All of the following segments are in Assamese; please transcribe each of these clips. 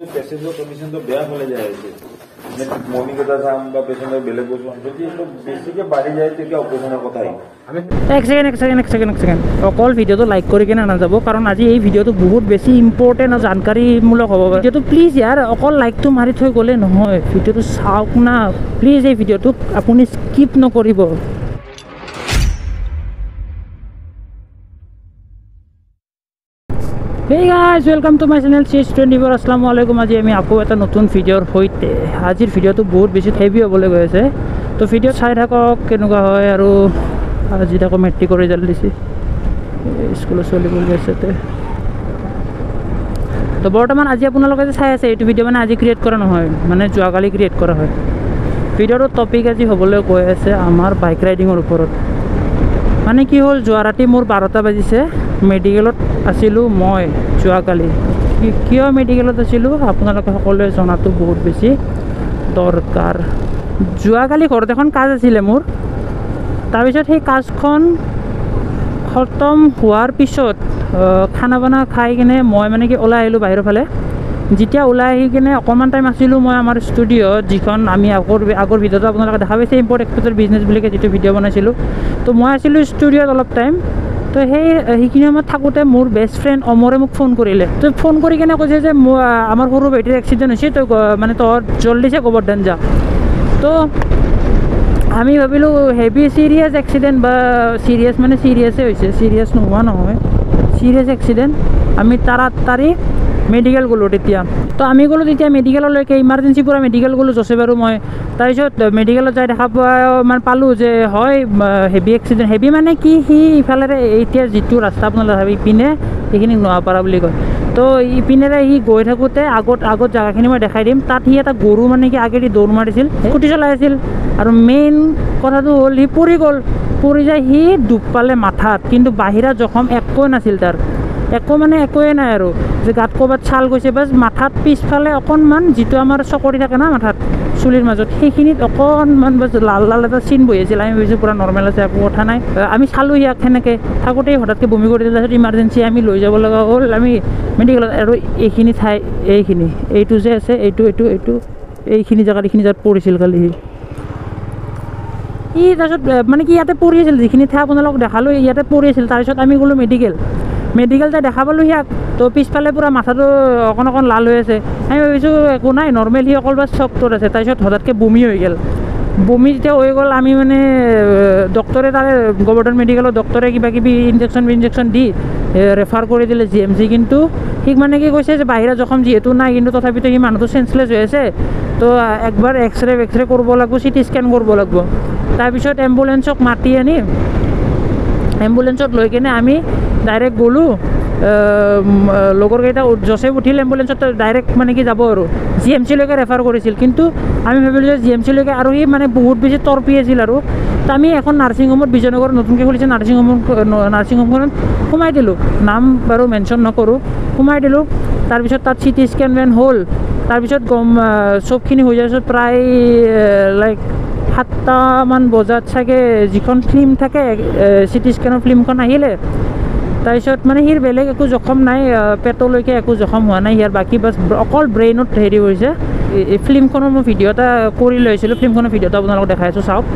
পেশেন্টৰ কণ্ডিশ্যনটো বেয়া হ'লে যায় আছে মৰ্নিং এটা যাম বা পেশেন্টৰ বেলেগ বস্তু যদি এইটো বেছিকে বাঢ়ি যায় তেতিয়া অপাৰেশ্যনৰ কথা আহিব এক ছেকেণ্ড অকল ভিডিঅ'টো লাইক কৰি কিনে নাযাব কাৰণ আজি এই ভিডিঅ'টো বহুত বেছি ইম্পৰ্টেণ্ট আৰু জানকাৰীমূলক হ'ব পাৰে ভিডিঅ'টো প্লিজ ইয়াৰ অকল লাইকটো মাৰি থৈ গ'লে নহয় ভিডিঅ'টো চাওক না প্লিজ এই ভিডিঅ'টোক আপুনি স্কিপ নকৰিব Hey guys, welcome to my channel CS24 Assalamu alaikum আজি আমি আকৌ এটা নতুন ভিডিঅ'ৰ সৈতে আজিৰ ভিডিঅ'টো বহুত বেছি হেভি হ'বলৈ গৈ আছে তো ভিডিঅ' চাই থাকক কেনেকুৱা হয় আৰু আজি আকৌ মেট্ৰিকৰ ৰিজাল্ট দিছে স্কুলত চলিব গৈছে তো বৰ্তমান আজি আপোনালোকে যে চাই আছে এইটো ভিডিঅ' মানে আজি ক্ৰিয়েট কৰা নহয় মানে যোৱাকালি ক্ৰিয়েট কৰা হয় ভিডিঅ'ৰ টপিক আজি হ'বলৈ গৈ আছে আমাৰ বাইক ৰাইডিঙৰ ওপৰত মানে কি হ'ল যোৱা ৰাতি মোৰ 12টা বাজিছে মেডিকেলত আছিলোঁ মই যোৱাকালি কিয় মেডিকেলত আছিলোঁ আপোনালোকে সকলোৱে জনাটো বহুত বেছি দৰকাৰ যোৱাকালি ঘৰত এখন কাজ আছিলে মোৰ তাৰপিছত সেই কাজখন খতম হোৱাৰ পিছত খানা বানা খাই কিনে মই মানে কি ওলাই আহিলোঁ বাহিৰৰ ফালে যেতিয়া ওলাই আহি কিনে অকণমান টাইম আছিলোঁ মই আমাৰ ষ্টুডিঅ'ত যিখন আমি আগৰ ভিডিঅ'টো আপোনালোকে দেখা পাইছে ইম্পৰ্ট এক্সপৰ্টৰ বিজনেছ বুলি যিটো ভিডিঅ' বনাইছিলোঁ তো মই আছিলোঁ ষ্টুডিঅ'ত অলপ টাইম তো সেইখিনি সময়ত থাকোঁতে মোৰ বেষ্ট ফ্ৰেণ্ড অমৰে মোক ফোন কৰিলে তো ফোন কৰি কিনে কৈছে যে আমাৰ সৰু ভাইটিৰ এক্সিডেণ্ট হৈছে তই মানে তই জল্দিছে গোবৰ্ধন যা তো আমি ভাবিলোঁ হেভি চিৰিয়াছ এক্সিডেণ্ট বা চিৰিয়াছ মানে চিৰিয়াছেই হৈছে চিৰিয়াছ নোহোৱা নহয় চিৰিয়াছ এক্সিডেণ্ট আমি তাড়াতাড়ি মেডিকেল গ'লোঁ তেতিয়া তো আমি গ'লোঁ তেতিয়া মেডিকেললৈকে ইমাৰ্জেঞ্চি পূৰা মেডিকেল গ'লোঁ জছে বাৰু মই তাৰপিছত মেডিকেলত যাই দেখা পোৱা মানে পালোঁ যে হয় হেভি এক্সিডেণ্ট হেভি মানে কি সি ইফালেৰে এতিয়া যিটো ৰাস্তা আপোনালোকে ভাবি ইপিনে সেইখিনি নোৱাপাৰা বুলি কয় তো ইপিনেৰে সি গৈ থাকোঁতে আগত জেগাখিনি মই দেখাই দিম তাত সি এটা গৰু মানে কি আগেদি দৌৰ মাৰিছিল স্কুটি চলাই আছিল আৰু মেইন কথাটো হ'ল সি পৰি যায় সি দুখ পালে মাথাত কিন্তু বাহিৰা জখম একো নাছিল তাৰ একোৱে নাই আৰু যে গাত ক'ৰবাত ছাল গৈছে বাছ মাথাত পিছফালে অকণমান যিটো আমাৰ চকৰি থাকে না মাথাত চুলিৰ মাজত সেইখিনিত অকণমান বাছ লাল এটা চিন বহি আছিল আমি ভাবিছোঁ পূৰা নৰ্মেল আছে একো কথা নাই আমি চালোঁ ইয়াক সেনেকৈ থাকোঁতেই হঠাৎকৈ বমি কৰি দিলে তাৰপিছত ইমাৰ্জেঞ্চি আমি লৈ যাব লগা হ'ল আমি মেডিকেলত আৰু এইখিনি ঠাই এইটো যে আছে এইটো এইখিনি জেগাত পৰিছিল কালি সি তাৰপিছত মানে কি ইয়াতে পৰি আছিল যিখিনি ঠাই আপোনালোকক দেখালোঁ ইয়াতে পৰি আছিল তাৰপিছত আমি গ'লোঁ মেডিকেল যাই দেখা পালোঁ সিয়াক তো পিছফালে পূৰা মাথাটো অকণ লাল হৈ আছে আমি ভাবিছোঁ একো নাই নৰ্মেল সি অকল বাছ চকটোত আছে তাৰপিছত হঠাৎকৈ বমি হৈ গ'ল বমি যেতিয়া হৈ গ'ল আমি মানে ডক্টৰে তাৰে গোবৰ্ধন মেডিকেলৰ ডক্টৰে কিবাকিবি ইনজেকশ্যন দি ৰেফাৰ কৰি দিলে GMC কিন্তু সি মানে কি কৈছে যে বাহিৰা জখম যিহেতু নাই কিন্তু তথাপিতো সি মানুহটো চেঞ্চলেছ হৈ আছে তো একবাৰ এক্সৰে কৰিব লাগিব CT স্কেন কৰিব লাগিব তাৰপিছত এম্বুলেঞ্চক মাতি আনি এম্বুলেঞ্চত লৈ কিনে আমি ডাইৰেক্ট গ'লোঁ লগৰকেইটা জছে উঠিল এম্বুলেঞ্চত ডাইৰেক্ট মানে কি যাব আৰু GMCলৈকে ৰেফাৰ কৰিছিল কিন্তু আমি ভাবিলোঁ যে GMCলৈকে আৰু সি মানে বহুত বেছি তৰপি আছিল আৰু তো আমি এখন নাৰ্ছিং হোমত বিজয়নগৰত নতুনকৈ খুলিছে নাৰ্ছিং হোমখনত সোমাই দিলোঁ নাম বাৰু মেনশ্যন নকৰোঁ সোমাই দিলোঁ তাৰপিছত তাত CT স্কেন হ'ল তাৰপিছত চবখিনি হৈ যোৱাৰ পিছত প্ৰায় লাইক 7টামান বজাত চাগে যিখন ফিল্ম থাকে CT স্কেনৰ ফিল্মখন আহিলে তাৰপিছত মানে সিৰ বেলেগ একো জখম নাই পেটলৈকে একো জখম হোৱা নাই ইয়াৰ বাকী বাছ অকল ব্ৰেইনত হেৰি হৈছে এই ফিল্মখনৰ মই ভিডিঅ' এটা কৰি লৈছিলোঁ ফিল্মখনৰ ভিডিঅ'টো আপোনালোকক দেখাই আছোঁ চাওক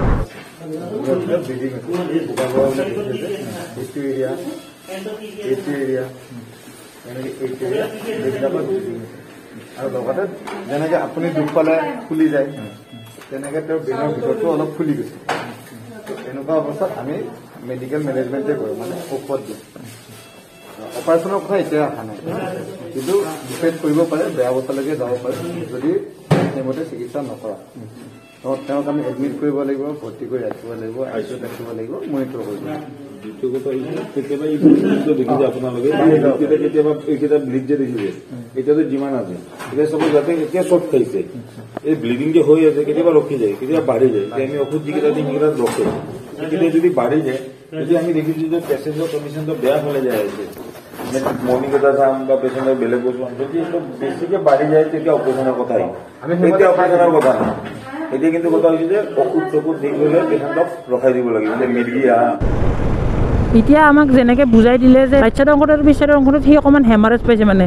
আৰু লগতে যেনেকৈ আপুনি দুখ পালে ফুলি যায় তেনেকৈ তেওঁৰ ব্ৰেইনৰ ভিতৰটো অলপ ফুলি গৈছে এনেকুৱা অৱস্থাত আমি মেডিকেল মেনেজমেণ্টে কৰোঁ মানে ঔষধ দিওঁ অপাৰেশ্যনৰ কথা এতিয়া অহা নাই কিন্তু ডিপেণ্ড কৰিব পাৰে বেয়া অৱস্থালৈকে যাব পাৰে যদি সেইমতে চিকিৎসা নকৰা তেওঁক আমি এডমিট কৰিব লাগিব ভৰ্তি কৰি ৰাখিব লাগিব ICUত ৰাখিব লাগিব মনিটৰ কৰিব দ্বিতীয় কথা কেতিয়াবা এই ব্লিডটো দেখিছে আপোনালোকে কেতিয়াবা এইকেইটা ব্লিড যে দেখিছে এতিয়াতো যিমান আছে এতিয়া চব যাতে এতিয়া চব খাইছে এই ব্লিডিং যে হৈ আছে কেতিয়াবা ৰখি যায় কেতিয়াবা বাঢ়ি যায় এতিয়া আমি ঔষধ যিকেইটা দিম সেইকেইটা ৰখে কেতিয়া যদি বাঢ়ি যায় যদি আমি দেখিছোঁ যে পেচেণ্টৰ কণ্ডিশ্যনটো বেয়া হ'লে যায় আছে মৰ্নিং এটা যাম বা পেচেণ্টৰ বেলেগ বস্তু যদি এইটো বেছিকে বাঢ়ি যায় তেতিয়া অপাৰেশ্যনৰ কথা আহিব এতিয়া অপাৰেশ্যনৰ কথা নাই এতিয়া কিন্তু কথা হৈছে যে ঔষধ দি গ'লে পেচেণ্টক ৰখাই দিব লাগিব যে মেডিয়া এতিয়া আমাক যেনেকৈ বুজাই দিলে যে ৰাইট চাইডৰ অংশত আৰু পিছ চাইডৰ অংশত সি অকণমান হেমাৰেজ পাইছে মানে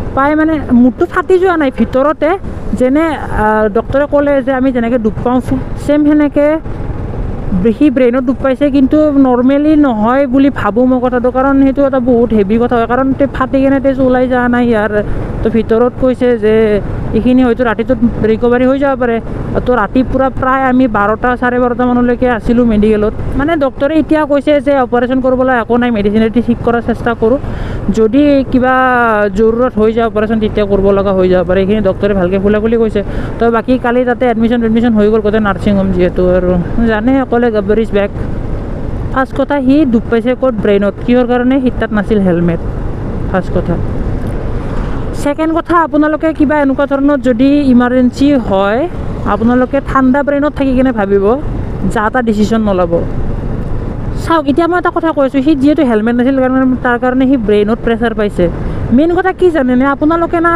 পাই মানে মুঠটো ফাটি যোৱা নাই ভিতৰতে যেনে ডক্টৰে ক'লে যে আমি যেনেকৈ ডুব পাওঁ ছেম সেনেকৈ সি ব্ৰেইনত ডুব পাইছে কিন্তু নৰ্মেলি নহয় বুলি ভাবোঁ মই কথাটো কাৰণ সেইটো এটা বহুত হেভি কথা হয় কাৰণ ফাটি কেনে তেজ ওলাই যোৱা নাই ইয়াৰ তো ভিতৰত কৈছে যে এইখিনি হয়তো ৰাতিটোত ৰিকভাৰী হৈ যাব পাৰে তো ৰাতি পূৰা প্ৰায় আমি 12টা 12:30 মানলৈকে আছিলোঁ মেডিকেলত মানে ডক্টৰে এতিয়া কৈছে যে অপাৰেশ্যন কৰিবলৈ একো নাই মেডিচিনেদি ঠিক কৰাৰ চেষ্টা কৰোঁ যদি কিবা জৰুৰত হৈ যায় অপাৰেশ্যন তেতিয়া কৰিব লগা হৈ যাব পাৰে এইখিনি ডক্টৰে ভালকৈ খোলাখুলি কৈছে তো বাকী কালি তাতে এডমিশ্যন হৈ গ'ল গোটেই নাৰ্ছিং হোম যিহেতু আৰু জানে অকলে গাব্বাৰ ইজ বেক ফাৰ্ষ্ট কথা সি ডুব পাইছে ক'ত ব্ৰেইনত কিহৰ কাৰণে সি তাত নাছিল হেলমেট ফাৰ্ষ্ট কথা ছেকেণ্ড কথা আপোনালোকে কিবা এনেকুৱা ধৰণৰ যদি ইমাৰ্জেঞ্চি হয় আপোনালোকে ঠাণ্ডা ব্ৰেইনত থাকি কিনে ভাবিব যা এটা ডিচিশ্যন নল'ব চাওক এতিয়া মই এটা কথা কৈ আছোঁ সি যিহেতু হেলমেট নাছিল কাৰণে তাৰ কাৰণে সি ব্ৰেইনত প্ৰেছাৰ পাইছে মেইন কথা কি জানেনে আপোনালোকে না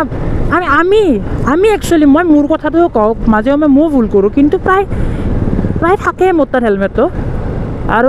আমি একচুৱেলি মই মোৰ কথাটো কওঁ মাজে সময়ে ময়ো ভুল কৰোঁ কিন্তু প্ৰায় থাকে মোৰ তাত হেলমেটটো আৰু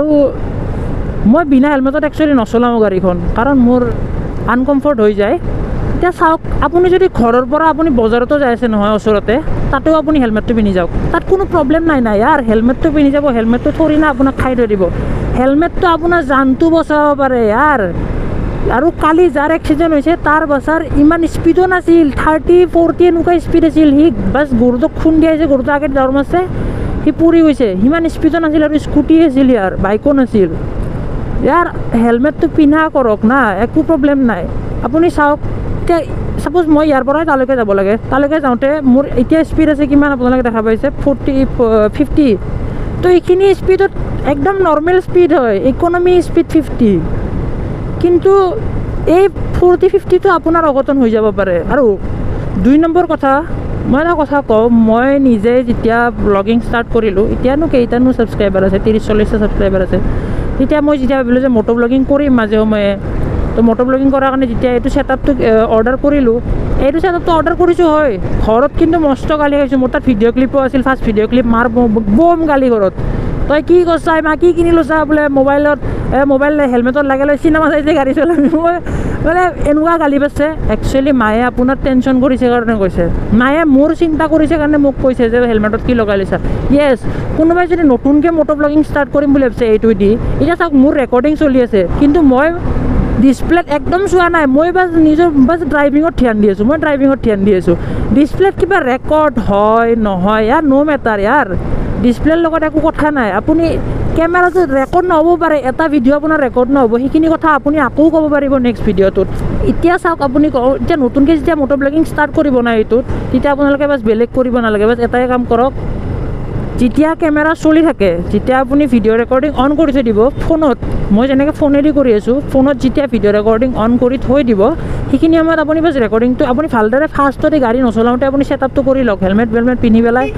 মই বিনা হেলমেটত একচুৱেলি নচলাওঁ গাড়ীখন কাৰণ মোৰ আনকমফৰ্ট হৈ যায় এতিয়া চাওক আপুনি যদি ঘৰৰ পৰা আপুনি বজাৰতো যাই আছে নহয় ওচৰতে তাতেও আপুনি হেলমেটটো পিন্ধি যাওক তাত কোনো প্ৰব্লেম নাই ইয়াৰ হেলমেটটো পিন্ধি যাব হেলমেটটো থৰি না আপোনাক খাই থৈ দিব হেলমেটটো আপোনাৰ জানটো বচাব পাৰে ইয়াৰ আৰু কালি যাৰ এক্সিডেণ্ট হৈছে তাৰ বাছাৰ ইমান স্পীডো নাছিল 30-40 এনেকুৱা স্পীড আছিল সি বাছ গৰুটোক খুন্দিয়াইছে গৰুটো আগত দৰ মাৰিছে সি পৰি গৈছে সিমান স্পীডো নাছিল আৰু স্কুটি আছিল ইয়াৰ বাইকো নাছিল ইয়াৰ হেলমেটটো পিন্ধা কৰক না একো প্ৰব্লেম নাই আপুনি চাওক এতিয়া ছাপ'জ মই ইয়াৰ পৰাই তালৈকে যাব লাগে তালৈকে যাওঁতে মোৰ এতিয়া স্পীড আছে কিমান আপোনালোকে দেখা পাইছে 50 তো এইখিনি স্পীডত একদম নৰ্মেল স্পীড হয় ইকনমি স্পীড 50 কিন্তু এই 40-50টো আপোনাৰ অঘটন হৈ যাব পাৰে আৰু 2 নম্বৰ কথা মই এটা কথা কওঁ মই নিজে যেতিয়া ব্লগিং ষ্টাৰ্ট কৰিলোঁ এতিয়ানো কেইটানো ছাবস্ক্ৰাইবাৰ আছে 30-40টা ছাবস্ক্ৰাইবাৰ আছে তেতিয়া মই যেতিয়া ভাবিলোঁ যে মটো ব্লগিং কৰিম মাজে সময়ে তো মটো ব্লগিং কৰাৰ কাৰণে যেতিয়া এইটো ছেটআপটো অৰ্ডাৰ কৰিলোঁ এইটো ছেটআপটো অৰ্ডাৰ কৰিছোঁ হয় ঘৰত কিন্তু মস্ত গালি খাইছোঁ মোৰ তাত ভিডিঅ' ক্লিপো আছিল ফাৰ্ষ্ট ভিডিঅ' ক্লিপ মাৰ বম গালি ঘৰত তই কি কৈছা মা কি কিনিলোঁ চা বোলে মোবাইল হেলমেটত লাগে লৈ চিনেমা চাইছে গাড়ী চলাবি মই মানে এনেকুৱা গালি পাইছে একচুৱেলি মায়ে আপোনাৰ টেনশ্যন কৰিছে কাৰণে কৈছে মায়ে মোৰ চিন্তা কৰিছে কাৰণে মোক কৈছে যে হেলমেটত কি লগাই লৈছা য়েছ কোনোবাই যদি নতুনকৈ মটো ব্লগিং ষ্টাৰ্ট কৰিম বুলি ভাবিছে এইটো দি এতিয়া চাওক মোৰ ৰেকৰ্ডিং চলি আছে কিন্তু মই ডিছপ্লেত একদম চোৱা নাই মই বাছ ড্ৰাইভিঙত ধ্যান দি আছোঁ ডিছপ্লেত কিবা ৰেকৰ্ড হয় নহয় ইয়াৰ ন' মেটাৰ ইয়াৰ ডিছপ্লেৰ লগত একো কথা নাই আপুনি কেমেৰাটো ৰেকৰ্ড নহ'ব পাৰে এটা ভিডিঅ' আপোনাৰ ৰেকৰ্ড নহ'ব সেইখিনি কথা আপুনি আকৌ ক'ব পাৰিব নেক্সট ভিডিঅ'টোত এতিয়া চাওক আপুনি এতিয়া নতুনকৈ যেতিয়া মটো ব্লগিং ষ্টাৰ্ট কৰিব নাই এইটোত তেতিয়া আপোনালোকে বাছ বেলেগ কৰিব নালাগে বাছ এটাই কাম কৰক যেতিয়া কেমেৰা চলি থাকে যেতিয়া আপুনি ভিডিঅ' ৰেকৰ্ডিং অন কৰি থৈ দিব ফোনত মই যেনেকৈ ফোনেদি কৰি আছোঁ ফোনত যেতিয়া ভিডিঅ' ৰেকৰ্ডিং অন কৰি থৈ দিব সেইখিনি সময়ত আপুনি বাছ ৰেকৰ্ডিংটো আপুনি ভালদৰে ফাৰ্ষ্টতে গাড়ী নচলাওঁতে আপুনি ছেটআপটো কৰি লওক হেলমেট পিন্ধি পেলাই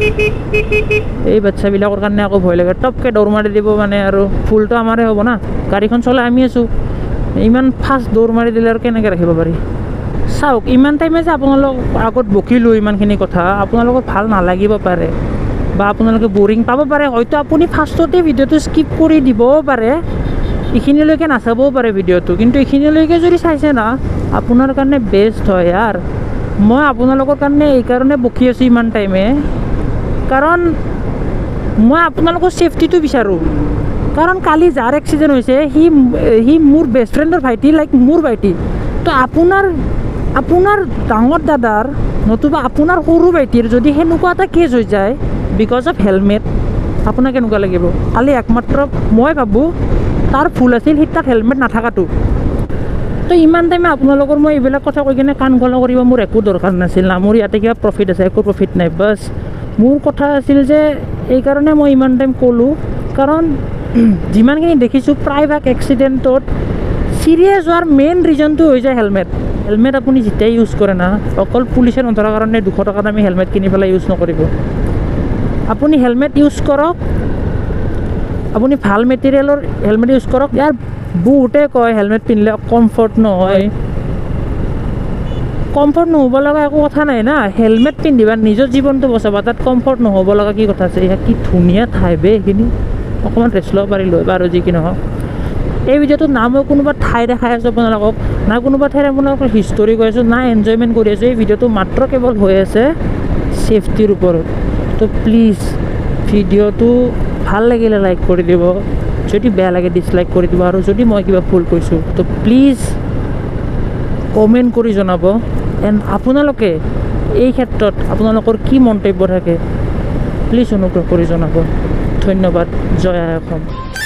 এই বাচ্ছাবিলাকৰ কাৰণে আকৌ ভয় লাগে টপকৈ দৌৰ মাৰি দিব মানে আৰু ভুলটো আমাৰে হ'ব না গাড়ীখন চলাই আমি আছোঁ ইমান ফাষ্ট দৌৰ মাৰি দিলে আৰু কেনেকৈ ৰাখিব পাৰি চাওক ইমান টাইমে যে আপোনালোক আগত বকিলোঁ ইমানখিনি কথা আপোনালোকক ভাল নালাগিব পাৰে বা আপোনালোকে বৰিং পাব পাৰে হয়তো আপুনি ফাৰ্ষ্টতে ভিডিঅ'টো স্কিপ কৰি দিবও পাৰে এইখিনিলৈকে নাচাবও পাৰে ভিডিঅ'টো কিন্তু এইখিনিলৈকে যদি চাইছে না আপোনাৰ কাৰণে বেষ্ট হয় ইয়াৰ মই আপোনালোকৰ কাৰণে এইকাৰণে বকি আছোঁ ইমান টাইমে কাৰণ মই আপোনালোকৰ ছেফটিটো বিচাৰোঁ কাৰণ কালি যাৰ এক্সিডেণ্ট হৈছে সি মোৰ বেষ্ট ফ্ৰেণ্ডৰ ভাইটি লাইক মোৰ ভাইটি তো আপোনাৰ ডাঙৰ দাদাৰ নতুবা আপোনাৰ সৰু ভাইটিৰ যদি সেনেকুৱা এটা কেছ হৈ যায় বিকজ অফ হেলমেট আপোনাক কেনেকুৱা লাগিব খালি একমাত্ৰ মই ভাবোঁ তাৰ ভুল আছিল সি তাত হেলমেট নাথাকাটো তো ইমান টাইমে আপোনালোকৰ মই এইবিলাক কথা কৈ কিনে কাণ গলা কৰিব মোৰ একো দৰকাৰ নাছিল না মোৰ ইয়াতে কিবা প্ৰফিট আছে একো প্ৰফিট নাই বাছ মোৰ কথা আছিল যে এইকাৰণে মই ইমান টাইম ক'লোঁ কাৰণ যিমানখিনি দেখিছোঁ প্ৰায়ভাগ এক্সিডেণ্টত চিৰিয়াছ হোৱাৰ মেইন ৰিজনটো হৈ যায় হেলমেট আপুনি যেতিয়াই ইউজ কৰে না অকল পুলিচে নধৰাৰ কাৰণে 200 টকা দামী হেলমেট কিনি পেলাই ইউজ নকৰিব আপুনি হেলমেট ইউজ কৰক আপুনি ভাল মেটেৰিয়েলৰ হেলমেট ইউজ কৰক ইয়াৰ বহুতে কয় হেলমেট পিন্ধিলে কমফৰ্ট নহয় কমফৰ্ট নহ'ব লগা একো কথা নাই না হেলমেট পিন্ধিবা নিজৰ জীৱনটো বচাবা তাত কমফৰ্ট নহ'ব লগা কি কথা আছে কি ধুনীয়া ঠাই বে এইখিনি অকণমান ৰেষ্ট ল'ব পাৰিলোঁ বাৰু যি কি নহওক এই ভিডিঅ'টোত না মই কোনোবা ঠাই দেখাই আছোঁ আপোনালোকক, না কোনোবা ঠাইত আপোনালোকৰ হিষ্টৰী কৈ আছোঁ, না এনজয়মেণ্ট কৰি আছোঁ। এই ভিডিঅ'টো মাত্ৰ কেৱল হৈ আছে ছেফটিৰ ওপৰত। তো প্লিজ ভিডিঅ'টো ভাল লাগিলে লাইক কৰি দিব, যদি বেয়া লাগে ডিছলাইক কৰি দিব, আৰু যদি মই কিবা ভুল কৈছোঁ তো প্লিজ কমেণ্ট কৰি জনাব। এণ্ড আপোনালোকে এই ক্ষেত্ৰত আপোনালোকৰ কি মন্তব্য থাকে প্লিজ অনুগ্ৰহ কৰি জনাব। ধন্যবাদ। জয় আই অসম।